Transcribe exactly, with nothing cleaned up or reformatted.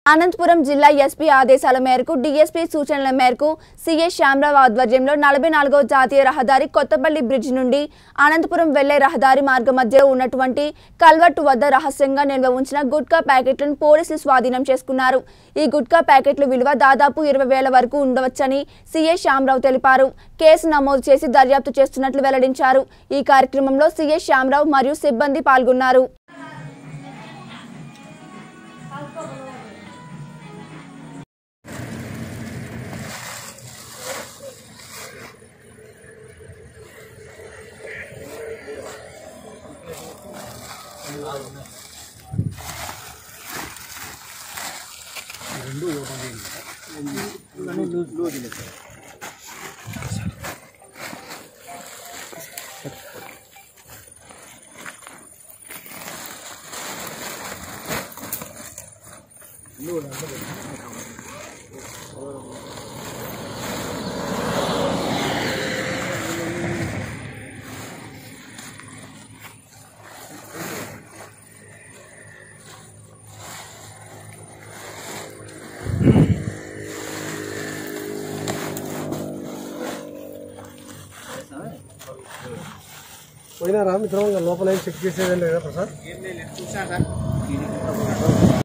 అనంతపురం జిల్లా ఎస్పీ ఆదేశాల మేరకు డీఎస్పీ సూచనల మేరకు సీఏ శ్యామరావు ఆధ్వర్యంలో నలభై నాలుగవ జాతీయ రహదారి కొత్తపల్లి బ్రిడ్జ్ నుండి అనంతపురం వెళ్లే రహదారి మార్గ మధ్యలో ఉన్నటువంటి కల్వర్టు వద్ద రహస్యంగా నిల్వ ఉంచిన గుట్కా ప్యాకెట్లను పోలీసులు స్వాధీనం చేసుకున్నారు। ఈ గుట్కా ప్యాకెట్ల విలువ దాదాపు ఇరవై వేల వరకు ఉండవచ్చని సీఏ శ్యామరావు తెలిపారు। కేసు నమోదు చేసి దర్యాప్తు చేస్తున్నట్లు వెల్లడించారు। ఈ కార్యక్రమంలో సీఏ శ్యామరావు మరియు సిబ్బంది పాల్గొన్నారు। రెండు ఓపెన్ లూజ్ లూజ్ లేదు పోయినారా మిత్రం లోపల ఏం చెక్ చేసేదండి కదా ప్రసాద్? ఏం లేదు చూసాను సార్.